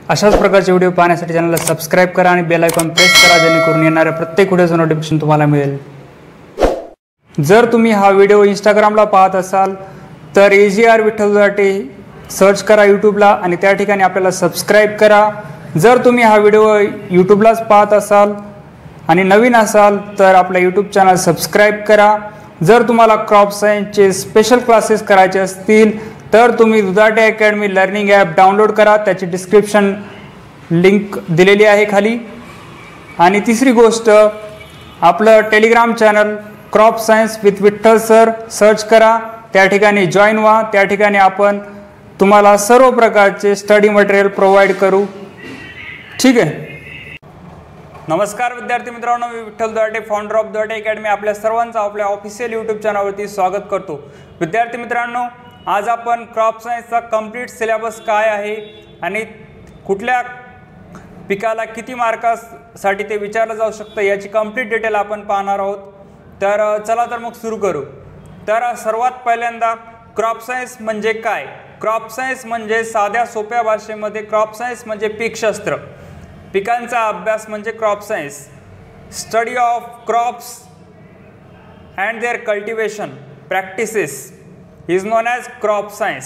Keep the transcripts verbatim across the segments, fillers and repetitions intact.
अशाच प्रकारचे व्हिडिओ पाहण्यासाठी चॅनलला सबस्क्राइब करा आणि बेल आयकॉन प्रेस करा जेणेकरून येणाऱ्या प्रत्येक व्हिडिओचं नोटिफिकेशन तुम्हाला मिळेल। जर तुम्ही हा व्हिडिओ इंस्टाग्रामला पाहत असाल तर एजीआर विठ्ठल दुधाटे सर्च करा यूट्यूबला आणि त्या ठिकाणी आपल्याला सबस्क्राइब करा। जर तुम्ही हा व्हिडिओ यूट्यूबलाच पाहत असाल आणि नवीन असाल तर आपला यूट्यूब चॅनल सबस्क्राइब करा। जर तुम्हाला क्रॉप सायन्सचे स्पेशल क्लासेस करायचे असतील तर तुम्ही Dudhate academy learning app download करा, त्याची डिस्क्रिप्शन लिंक दिलेली आहे खाली। आणि तिसरी गोष्ट, आपलं Telegram channel crop science with Vitthal sir search करा, त्या ठिकाणी जॉईन व्हा। त्या ठिकाणी आपण तुम्हाला सर्व प्रकारचे स्टडी मटेरियल प्रोव्हाइड करू, ठीक आहे। नमस्कार विद्यार्थी मित्रांनो, मी Vitthal Dudhate founder of Dudhate academy आपल्या सर्वांचं आपल्या ऑफिशियल यूट्यूब चॅनलवरती स्वागत करतो। विद्यार्थी मित्रांनो, आज आपण क्रॉप सायन्सचा कंप्लीट सिलेबस काय आहे आणि कुठल्या पिकाला किती मार्कासाठी ते विचारलं जाऊ शकतं याची कंप्लीट डिटेल आपण पाहणार आहोत। तर चला तर मग सुरू करू। तर सर्वात पहिल्यांदा क्रॉप सायन्स म्हणजे काय? क्रॉप सायन्स म्हणजे साध्या सोप्या भाषेमध्ये क्रॉप सायन्स म्हणजे पीकशास्त्र, पिकांचा अभ्यास म्हणजे crop science. Study of crops and their cultivation practices is known as crop science.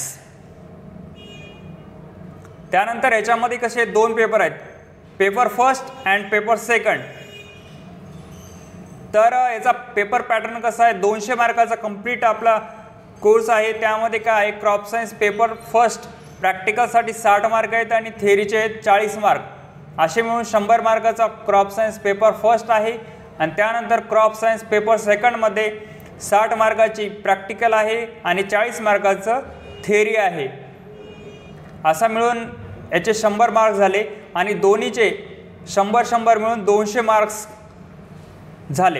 त्यानंतर याच्यामध्ये कसे दोन पेपर आहेत, paper first and paper second. तर याचा पेपर पॅटर्न कसा आहे, दोनशे मार्काचा कंप्लीट आपला कोर्स आहे। त्यामध्ये काय आहे, क्रॉप सायन्स पेपर फर्स्ट प्रॅक्टिकलसाठी साठ मार्क आहेत आणि थेअरीचे आहेत चाळीस मार्क, असे मिळून शंभर मार्काचा क्रॉप सायन्स पेपर फर्स्ट आहे। आणि त्यानंतर क्रॉप सायन्स पेपर सेकंडमध्ये साठ मार्काची प्रॅक्टिकल आहे आणि चाळीस मार्काचं थेअरी आहे, असा मिळून याचे शंभर मार्क्स झाले आणि दोन्हीचे शंभर शंभर मिळून दोनशे मार्क्स झाले।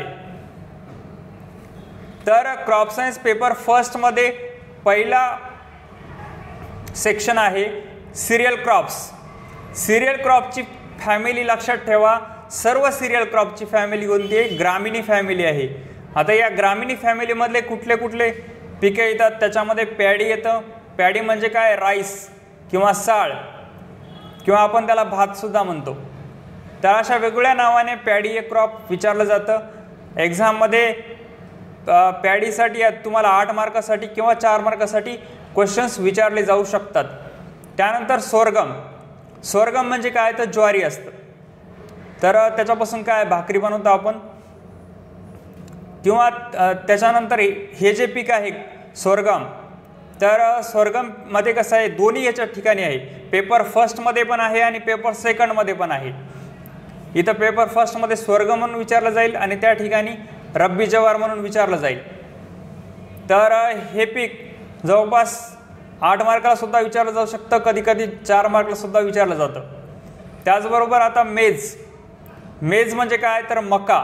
तर क्रॉप सायन्स पेपर फर्स्टमध्ये पहिला सेक्शन आहे सिरियल क्रॉप्स। सिरियल क्रॉपची फॅमिली लक्षात ठेवा, सर्व सिरियल क्रॉपची फॅमिली कोणती आहे, ग्रामिनी फॅमिली आहे। आता या ग्रामिनी फॅमिलीमधले कुठले कुठले पिके येतात, त्याच्यामध्ये पॅडी येतं। पॅडी म्हणजे काय, राईस किंवा साळ किंवा आपण त्याला भातसुद्धा म्हणतो। तर अशा वेगवेगळ्या नावाने पॅडी हे क्रॉप विचारलं जातं एक्झाममध्ये। पॅडीसाठी तुम्हाला आठ मार्कासाठी किंवा चार मार्कासाठी क्वेश्चन्स विचारले जाऊ शकतात। त्यानंतर सोरगम, सोरगम म्हणजे काय तर ज्वारी असतं, तर त्याच्यापासून काय भाकरी बनवतो आपण। किंवा त्याच्यानंतर हे जे पीक आहे सोरगम, तर सोरगममध्ये कसं आहे, दोन्ही याच्या ठिकाणी आहे, पेपर फर्स्टमध्ये पण आहे आणि पेपर सेकंडमध्ये पण आहे। इथं पेपर फर्स्टमध्ये सोरगम म्हणून विचारलं जाईल आणि त्या ठिकाणी रब्बी जवार म्हणून विचारलं जाईल। तर हे पीक जवळपास आठ मार्काला सुद्धा विचारलं जाऊ शकतं, कधी कधी चार मार्कला सुद्धा विचारलं जातं। त्याचबरोबर आता मेज, मेज म्हणजे काय तर मका।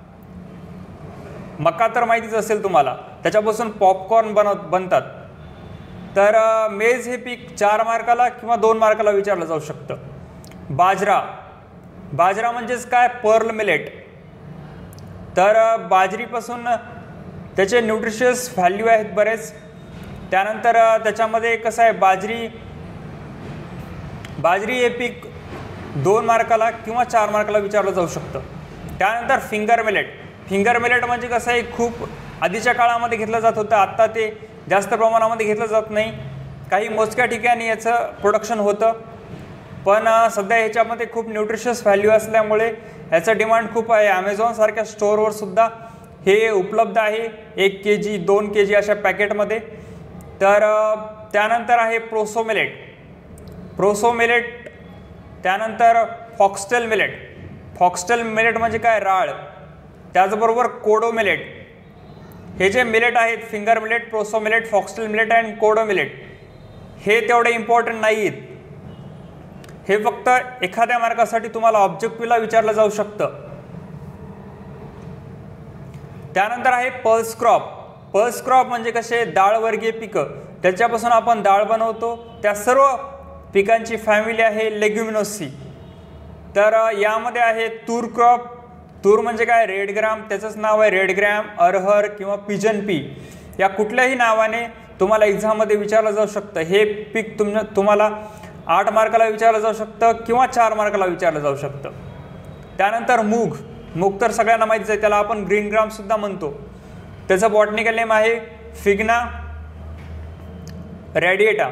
मका तर माहितीच असेल तुम्हाला, त्याच्यापासून पॉपकॉर्न बनव बनतात। तर मेज हे पीक चार मार्काला किंवा दोन मार्काला विचारलं जाऊ शकतं। बाजरा, बाजरा म्हणजेच काय पर्ल मिलेट। तर बाजरीपासून त्याचे न्यूट्रिशियस व्हॅल्यू आहेत बरेच। त्यानंतर त्याच्यामध्ये कसं आहे, बाजरी बाजरी हे पीक दोन मार्काला किंवा चार मार्काला विचारलं जाऊ शकतं। त्यानंतर फिंगर मिलेट, फिंगर मिलेट म्हणजे कसं आहे, खूप आधीच्या काळामध्ये घेतलं जात होतं, आत्ता ते जास्त प्रमाणामध्ये घेतलं जात नाही, काही मोजक्या ठिकाणी याचं प्रोडक्शन होतं, पण सध्या ह्याच्यामध्ये खूप न्यूट्रिशियस व्हॅल्यू असल्यामुळे याचं डिमांड खूप आहे। ॲमेझॉनसारख्या स्टोअरवर सुद्धा हे उपलब्ध आहे, एक के जी दोन के जी अशा पॅकेटमध्ये। तर त्यानंतर आहे प्रोसो मिलेट, प्रोसो मिलेट। त्यानंतर फॉक्सटेल मिलेट, फॉक्सटेल मिलेट म्हणजे काय राळ। त्याचबरोबर कोडो मिलेट, हे जे मिलेट आहेत finger millet, proso millet, foxtail millet and kodo millet, हे तेवढे इम्पॉर्टंट नाही आहेत, हे फक्त एखाद्या मार्कासाठी तुम्हाला ऑब्जेक्टिव्हला विचारलं जाऊ शकतं। त्यानंतर आहे पल्स क्रॉप, पल्स क्रॉप म्हणजे कसे डाळवर्गीय पिकं, त्याच्यापासून आपण डाळ बनवतो, त्या सर्व पिकांची फॅमिली आहे लेग्युमिनोसी। तर यामध्ये आहे तूर क्रॉप, तूर म्हणजे काय रेड ग्राम, त्याचंच नाव आहे रेड ग्राम, अरहर किंवा पिजन पी, या कुठल्याही नावाने तुम्हाला एक्झाममध्ये विचारलं जाऊ शकतं। हे पीक तुम तुम्हाला आठ मार्काला विचारलं जाऊ शकतं किंवा चार मार्काला विचारलं जाऊ शकतं. त्यानंतर मूग. मूग तर सगळ्यांना माहितीच आहे, त्याला आपण ग्रीन ग्राम सुद्धा म्हणतो. त्याचं बॉटनिकल नेम आहे फिग्ना रॅडिएटा.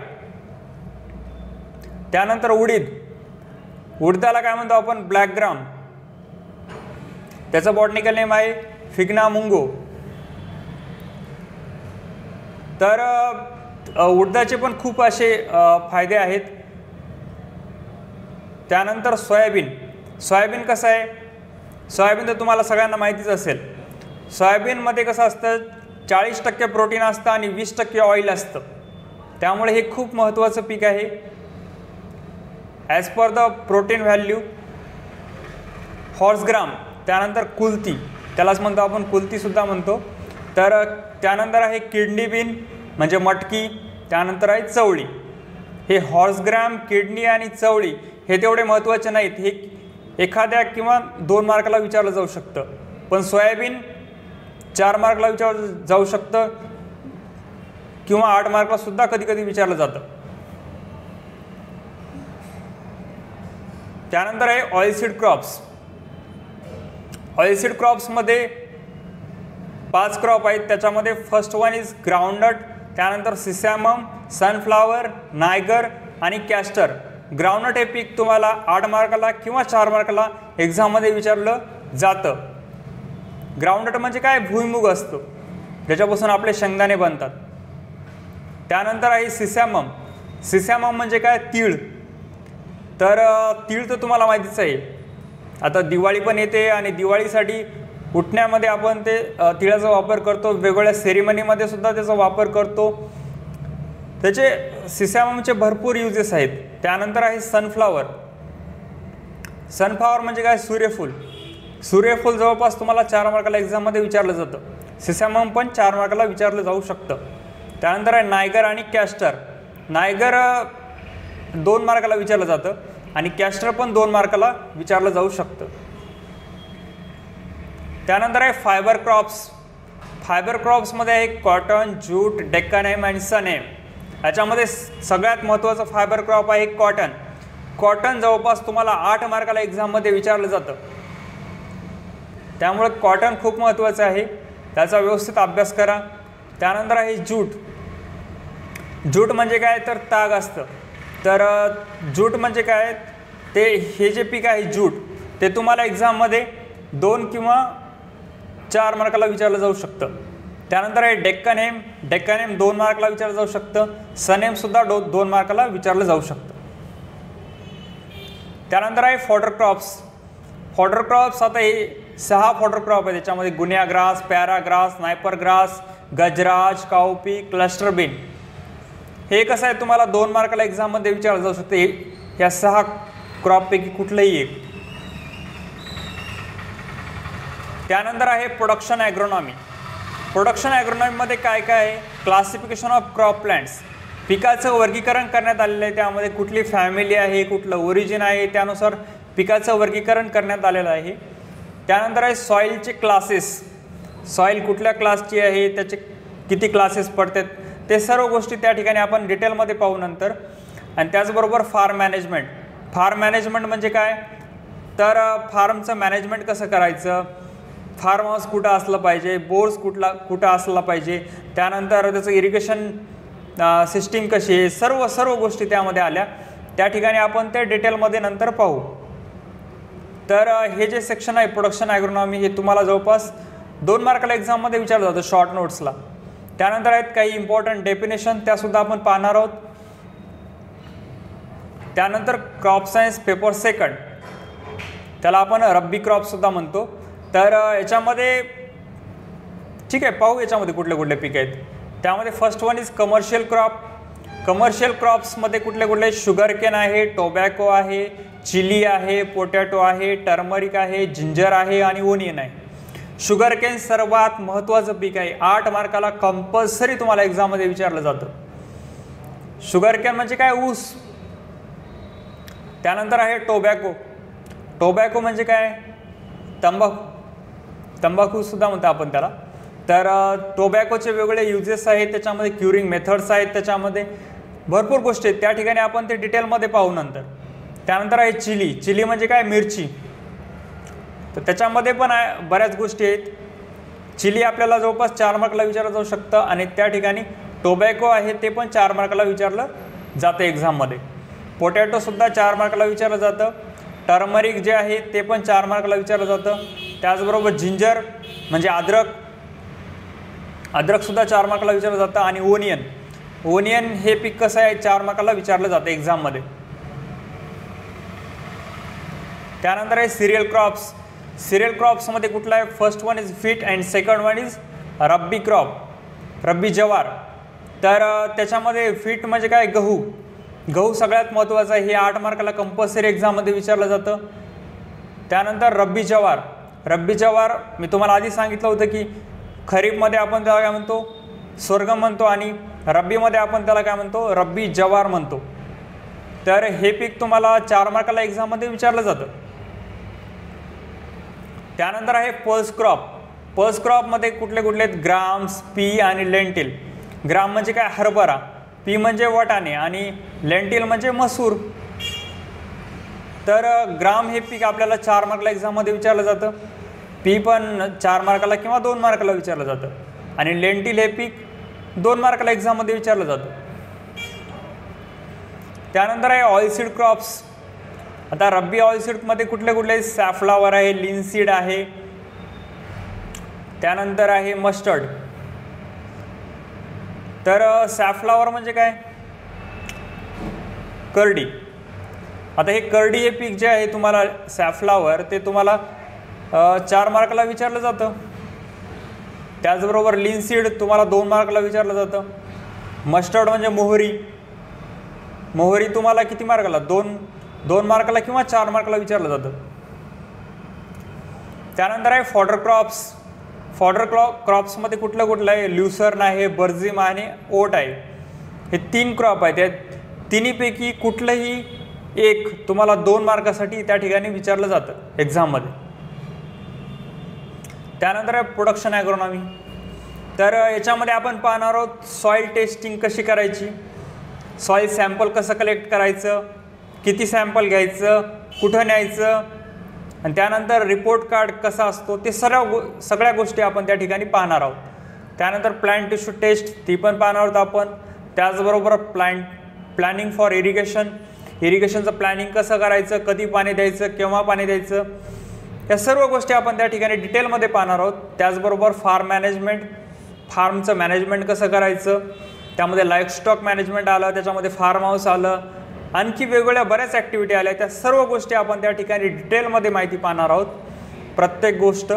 त्यानंतर उडीद. उडदाला काय म्हणतो आपण? Black gram. त्याचं बॉटनिकल नेम आहे फिग्ना मुंगो. तर उडदाचे पण खूप असे फायदे आहेत. त्यानंतर सोयाबीन. सोयाबीन कसं आहे? सोयाबीन तर तुम्हाला सगळ्यांना माहितीच असेल. सोयाबीनमध्ये कसं असतं, चाळीस टक्के प्रोटीन असतं आणि वीस टक्के ऑइल असतं. त्यामुळे हे खूप महत्त्वाचं पीक आहे. As per the protein value horse gram. त्यानंतर कुलती, त्यालाच म्हणतो आपण कुलतीसुद्धा म्हणतो. तर त्यानंतर आहे किडनी बीन म्हणजे मटकी. त्यानंतर आहे चवळी. हे हॉर्स ग्राम, किडनी आणि चवळी हे तेवढे महत्त्वाचे नाहीत. हे एखाद्या किंवा दोन मार्काला विचारलं जाऊ शकतं. पण सोयाबीन चार मार्कला विचारलं जाऊ शकतं किंवा आठ मार्कला सुद्धा कधी कधी विचारलं जातं. त्यानंतर आहे ऑइलसीड क्रॉप्स. ऑइलसीड क्रॉप्समध्ये पाच क्रॉप आहेत. त्याच्यामध्ये फर्स्ट वन इज ग्राउंडनट, त्यानंतर सिसॅमम, सनफ्लावर, नायगर आणि कॅस्टर. ग्राउंडनट हे पीक तुम्हाला आठ मार्काला किंवा चार मार्काला एक्झाममध्ये विचारलं जातं. ग्राउंडनट म्हणजे काय? भुईमुग असतो, ज्याच्यापासून आपले शेंगदाणे बनतात. त्यानंतर आहे सिसॅमम. सिसॅमम म्हणजे काय? तीळ. तर तीळ तर तुम्हाला माहितीच आहे. आता दिवाळी पण येते आणि दिवाळीसाठी उठण्यामध्ये आपण ते तिळाचा वापर करतो. वेगवेगळ्या सेरेमनीमध्ये सुद्धा त्याचा वापर करतो. त्याचे सिसॅममचे भरपूर युजेस आहेत. त्यानंतर आहे सनफ्लावर. सनफ्लावर म्हणजे काय? सूर्यफूल. सूर्यफूल जवळपास तुम्हाला चार मार्काला एक्झाममध्ये विचारलं जातं. सिसॅमम पण चार मार्काला विचारलं जाऊ शकतं. त्यानंतर आहे नायगर आणि कॅस्टर. नायगर दोन मार्काला विचारलं जातं आणि कॅस्टर पण दोन मार्काला विचारलं जाऊ शकतं. त्यानंतर आहे फायबर क्रॉप्स. फायबर क्रॉप्समध्ये आहे कॉटन, ज्यूट, डेक्कन हेम आणि सन हेम. याच्यामध्ये सगळ्यात महत्त्वाचं फायबर क्रॉप आहे कॉटन. कॉटन जवळपास तुम्हाला आठ मार्काला एक्झाममध्ये विचारलं जातं. त्यामुळे कॉटन खूप महत्त्वाचं आहे, त्याचा व्यवस्थित अभ्यास करा. त्यानंतर आहे ज्यूट. ज्यूट म्हणजे काय? तर ताग असतं. तर ज्यूट म्हणजे काय? ते हे जे पीक आहे ज्यूट, ते तुम्हाला एक्झाममध्ये दोन किंवा चार मार्काला विचारलं जाऊ शकतं. त्यानंतर आहे डेक्कन हेम. डेक्कन हेम दोन मार्काला विचारलं जाऊ शकतं. सनहेमसुद्धा दो दोन मार्काला विचारलं जाऊ शकतं. त्यानंतर आहे फॉडर क्रॉप्स. फॉडर क्रॉप्स आता हे सहा फॉडर क्रॉप आहे. त्याच्यामध्ये guinea grass, paragrass, napier grass, Gajraj, cowpea, cluster bean. हे कसं आहे? तुम्हाला दोन मार्काला एक्झाममध्ये विचारलं जाऊ शकते. या सहा क्रॉपपैकी कुठलंही एक. त्यानंतर आहे प्रोडक्शन ॲग्रोनॉमी. प्रोडक्शन ॲग्रोनॉमीमध्ये काय काय आहे? Classification of crop plants. पिकाचं वर्गीकरण करण्यात आलेलं आहे. त्यामध्ये कुठली फॅमिली आहे, कुठलं ओरिजिन आहे, त्यानुसार पिकाचं वर्गीकरण करण्यात आलेलं आहे. त्यानंतर आहे सॉईलचे क्लासेस. सॉईल कुठल्या क्लासची आहे, त्याचे किती क्लासेस पडतात, ते सर्व गोष्टी त्या ठिकाणी आपण डिटेलमध्ये पाहू नंतर. आणि त्याचबरोबर फार्म मॅनेजमेंट. फार्म मॅनेजमेंट म्हणजे काय? तर फार्मचं मॅनेजमेंट कसं करायचं, फार्म हाऊस कुठं असलं पाहिजे, बोर्स कुठला कुठं असला पाहिजे, त्यानंतर त्याचं इरिगेशन सिस्टीम कशी आहे, सर्व सर्व गोष्टी त्यामध्ये आल्या. त्या ठिकाणी आपण ते डिटेलमध्ये नंतर पाहू. तर हे जे सेक्शन आहे प्रोडक्शन ॲग्रोनॉमी, हे तुम्हाला जवळपास दोन मार्काला एक्झाममध्ये विचारलं जातं शॉर्ट नोट्सला. त्यानंतर आहेत काही इम्पॉर्टंट डेफिनेशन, त्यासुद्धा आपण पाहणार आहोत. त्यानंतर क्रॉप सायन्स पेपर सेकंड, त्याला आपण रब्बी क्रॉपसुद्धा म्हणतो. तर याच्यामध्ये ठीक आहे, पाहू याच्यामध्ये कुठले कुठले पीक आहेत. त्यामध्ये first one is commercial crop. Commercial क्रॉप्समध्ये कुठले कुठले? शुगर केन आहे, टोबॅको आहे, चिली आहे, पोटॅटो आहे, टर्मरिक आहे, जिंजर आहे आणि ओनियन आहे. शुगर केन सर्वात महत्त्वाचं पीक आहे. आठ मार्काला कंपल्सरी तुम्हाला एक्झाममध्ये विचारलं जातं. शुगर केन म्हणजे काय? ऊस. त्यानंतर आहे टोबॅको. टोबॅको म्हणजे काय? तंबाखू. तंबाखूसुद्धा म्हणतो आपण त्याला. तर टोबॅकोचे वेगवेगळे युजेस आहेत, त्याच्यामध्ये क्युरिंग मेथड्स आहेत त्याच्यामध्ये. भरपूर गोष्टी आहेत त्या ठिकाणी आपण ते डिटेलमध्ये पाहू नंतर. त्यानंतर आहे चिली. चिली म्हणजे काय, मिरची. तर त्याच्यामध्ये पण आहे बऱ्याच गोष्टी आहेत. चिली आपल्याला जवळपास चार मार्कला विचारलं जाऊ शकतं आणि त्या ठिकाणी टोबॅको आहे ते पण चार मार्काला विचारलं जातं एक्झाममध्ये. पोटॅटोसुद्धा चार मार्काला विचारलं जातं. टर्मरिक जे आहे ते पण चार मार्काला विचारलं जातं. त्याचबरोबर जिंजर म्हणजे अद्रक, अद्रकसुद्धा चार मार्काला विचारलं जातं. आणि ओनियन, ओनियन हे पीक कसं आहे, चार मार्काला विचारलं जातं एक्झाममध्ये. त्यानंतर आहे सिरियल क्रॉप्स. सिरियल क्रॉप्समध्ये कुठला आहे, first one is wheat and second one is rabi crop, rabi jowar. तर त्याच्यामध्ये व्हीट म्हणजे काय, गहू. गहू सगळ्यात महत्त्वाचं आहे, हे आठ मार्काला कंपल्सरी एक्झाममध्ये विचारलं जातं. त्यानंतर रब्बी ज्वार. रब्बी ज्वार मी तुम्हाला आधी सांगितलं होतं की खरीपमध्ये आपण त्याला काय म्हणतो, स्वर्गम म्हणतो आणि रब्बीमध्ये आपण त्याला काय म्हणतो, रब्बी ज्वार म्हणतो. तर हे पीक तुम्हाला चार मार्काला एक्झाममध्ये विचारलं जातं. त्यानंतर आहे पल्स क्रॉप. पल्स क्रॉपमध्ये कुठले कुठले आहेत, ग्राम्स, पी आणि लेंटिल. ग्राम म्हणजे काय, हरभरा. पी म्हणजे वाटाणे आणि लेंटिल म्हणजे मसूर. तर ग्राम हे पीक आपल्याला चार मार्काला एक्झाममध्ये विचारलं जातं. पी पण चार मार्काला किंवा दोन मार्काला विचारलं जातं आणि लेंटिल हे पीक दोन मार्काला एक्झाममध्ये विचारलं जातं. त्यानंतर आहे ऑइलसीड क्रॉप्स. आता रब्बी ऑइलसीडमध्ये कुठले कुठले, सॅफ्लावर आहे, लिनसीड आहे, त्यानंतर आहे मस्टर्ड. तर सॅफ्लावर म्हणजे काय, करडी. आता हे करडी हे पीक जे आहे तुम्हाला सॅफ्लावर ते तुम्हाला चार मार्काला विचारलं जातं. त्याचबरोबर लिनसीड तुम्हाला दोन मार्काला विचारलं जातं. मस्टर्ड म्हणजे मोहरी. मोहरी तुम्हाला किती मार्काला, दोन दोन मार्काला किंवा चार मार्काला विचारलं जातं. त्यानंतर आहे फॉडर क्रॉप्स. फॉडर क्रॉप क्रॉप्समध्ये कुठलं कुठलं आहे, ल्युसर्न आहे, बर्झिम आणि ओट आहे. हे तीन क्रॉप आहेत. त्या तिन्हीपैकी कुठलंही एक तुम्हाला दोन मार्कासाठी त्या ठिकाणी विचारलं जातं एक्झाममध्ये. त्यानंतर आहे प्रोडक्शन ॲग्रोनॉमी. तर याच्यामध्ये आपण पाहणार आहोत सॉईल टेस्टिंग कशी करायची, सॉईल सॅम्पल कसं कलेक्ट करायचं, किती सॅम्पल घ्यायचं, कुठं न्यायचं आणि त्यानंतर रिपोर्ट कार्ड कसा असतो, ते सर्व गो सगळ्या गोष्टी आपण त्या ठिकाणी पाहणार आहोत. त्यानंतर प्लांट टिश्यू टेस्ट ती पण पाहणार आहोत आपण. त्याचबरोबर प्लांट प्लॅनिंग फॉर इरिगेशन, इरिगेशनचं प्लॅनिंग कसं करायचं, कधी पाणी द्यायचं, केव्हा पाणी द्यायचं, या सर्व गोष्टी आपण त्या ठिकाणी डिटेलमध्ये पाहणार आहोत. त्याचबरोबर फार्म मॅनेजमेंट, फार्मचं मॅनेजमेंट कसं करायचं, त्यामध्ये लाईफस्टॉक मॅनेजमेंट आलं, त्याच्यामध्ये फार्म हाऊस आलं, आणखी वेगवेगळ्या बऱ्याच ॲक्टिव्हिटी आल्या. त्या सर्व गोष्टी आपण त्या ठिकाणी डिटेलमध्ये माहिती पाहणार आहोत प्रत्येक गोष्ट.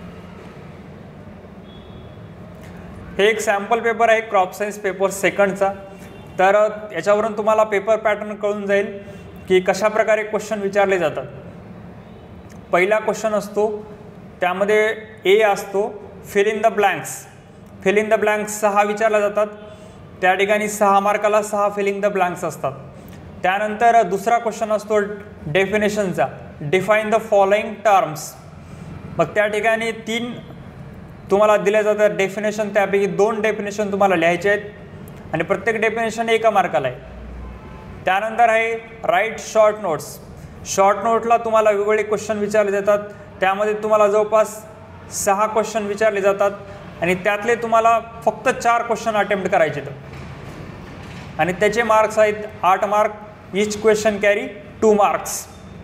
हे एक सॅम्पल पेपर आहे क्रॉप सायन्स पेपर सेकंडचा. तर याच्यावरून तुम्हाला पेपर पॅटर्न कळून जाईल की कशा प्रकारे क्वेश्चन विचारले जातात. पहिला क्वेश्चन असतो त्यामध्ये ए असतो, fill in the blanks. Fill in the blanks सहा विचारल्या जातात. त्या ठिकाणी सहा मार्काला सहा फिलिंग द ब्लँक्स असतात. त्यानंतर दुसरा क्वेश्चन असतो डेफिनेशनचा, डिफाईन द फॉलोइंग टर्म्स. मग त्या ठिकाणी तीन तुम्हाला दिले जातात डेफिनेशन, त्यापैकी दोन डेफिनेशन तुम्हाला लिहायचे आहेत आणि प्रत्येक डेफिनेशन एका मार्काला आहे. त्यानंतर आहे राईट शॉर्ट नोट्स. शॉर्ट नोटला तुम्हाला वेगवेगळे क्वेश्चन विचारले जातात. त्यामध्ये तुम्हाला जवळपास सहा क्वेश्चन विचारले जातात आणि त्यातले तुम्हाला फक्त चार क्वेश्चन अटेम्प्ट करायचे आहेत आणि त्याचे मार्क्स आहेत आठ mark. Each question carry two marks.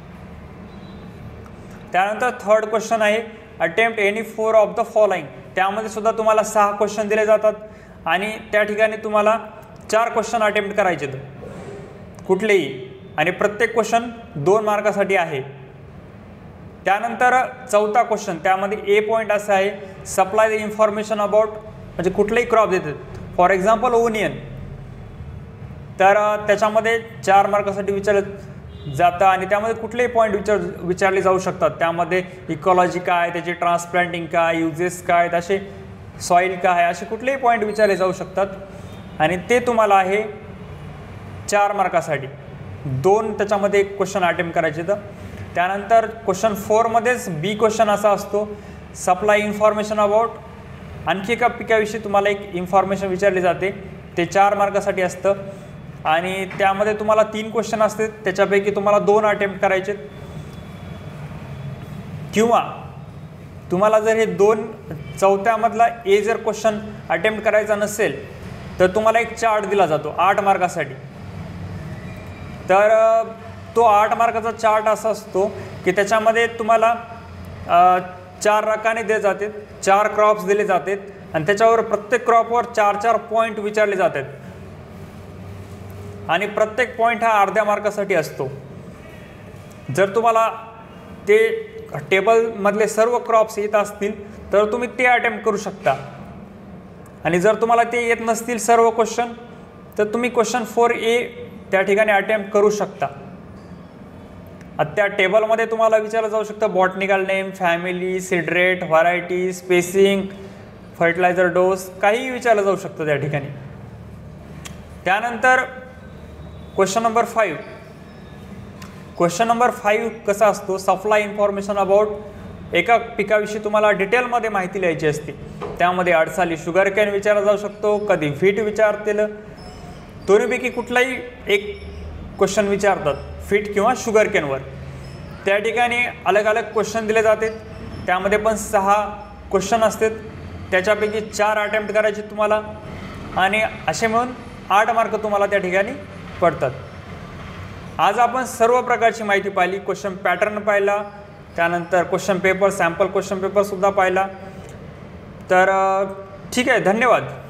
त्यानंतर थर्ड क्वेश्चन आहे attempt any four of the following. त्यामध्ये सुद्धा तुम्हाला सहा क्वेश्चन दिले जातात आणि त्या ठिकाणी तुम्हाला चार क्वेश्चन अटेम्प्ट करायचे आहेत कुठलेही आणि प्रत्येक क्वेश्चन दोन मार्कासाठी आहे. त्यानंतर चौथा क्वेश्चन, त्यामध्ये ए पॉईंट असं आहे, सप्लाय द इन्फॉर्मेशन अबाउट, म्हणजे कुठलेही क्रॉप देतात, फॉर एक्झाम्पल ओनियन. तर त्याच्यामध्ये चार मार्कासाठी विचारलं जातं आणि त्यामध्ये कुठलेही पॉईंट विचार विचारले जाऊ शकतात. त्यामध्ये इकॉलॉजी काय, त्याची ट्रान्सप्लांटिंग काय, युजेस काय, असे सॉईल काय, असे कुठलेही पॉईंट विचारले जाऊ शकतात आणि ते तुम्हाला आहे चार मार्कासाठी. दोन त्याच्यामध्ये एक क्वेश्चन अटेम्प्ट करायचे. तर त्यानंतर क्वेश्चन फोरमध्येच बी क्वेश्चन असा असतो, सप्लाय इन्फॉर्मेशन अबाउट. आणखी एका पिकाविषयी तुम्हाला एक इन्फॉर्मेशन विचारली जाते, ते चार मार्कासाठी असतं. आणि त्यामध्ये तुम्हाला तीन क्वेश्चन असते, त्याच्यापैकी तुम्हाला दोन अटेम्प्ट करायचे, किंवा तुम्हाला जर हे दोन चौथ्यामधला ए जर क्वेश्चन अटेम्प्ट करायचा नसेल तर तुम्हाला एक चार्ट दिला जातो आठ मार्कासाठी. तर तो आठ मार्काचा चार्ट असा असतो की त्याच्यामध्ये तुम्हाला चार रकाने दिले जातात, चार क्रॉप्स दिले जातात आणि त्याच्यावर प्रत्येक क्रॉपवर चार चार पॉईंट विचारले जातात आणि प्रत्येक पॉईंट हा अर्ध्या मार्कासाठी असतो. जर तुम्हाला ते टेबलमधले सर्व क्रॉप्स येत असतील तर तुम्ही ते अटेम्प्ट करू शकता आणि जर तुम्हाला ते येत नसतील सर्व क्वेश्चन तर तुम्ही क्वेश्चन फोर ए त्या ठिकाणी अटेम्प्ट करू शकता. त्या टेबलमध्ये तुम्हाला विचारलं जाऊ शकतं botanical name, family, seed rate, variety, spacing, fertiliser dose, काहीही विचारलं जाऊ शकतं त्या ठिकाणी. त्यानंतर question number five. Question number five कसा असतो, सप्लाय इन्फॉर्मेशन अबाउट एका पिकाविषयी तुम्हाला डिटेलमध्ये माहिती लिहायची असते. त्यामध्ये अडसाली शुगर कॅन विचारला जाऊ शकतो, कधी व्हीट विचारतील, दोन्हीपैकी कुठलाही एक क्वेश्चन विचारतात व्हीट किंवा शुगर कॅनवर. त्या ठिकाणी अलग अलग क्वेश्चन दिले जातात, त्यामध्ये पण सहा क्वेश्चन असतात, त्याच्यापैकी चार अटेम्प्ट करायचे तुम्हाला आणि असे मिळून आठ मार्क तुम्हाला त्या ठिकाणी पडतात. आज आपण सर्व प्रकारची माहिती पाहिली, क्वेश्चन पॅटर्न पाहिला, त्यानंतर क्वेश्चन पेपर, सॅम्पल क्वेश्चन पेपरसुद्धा पाहिला. तर ठीक आहे, धन्यवाद.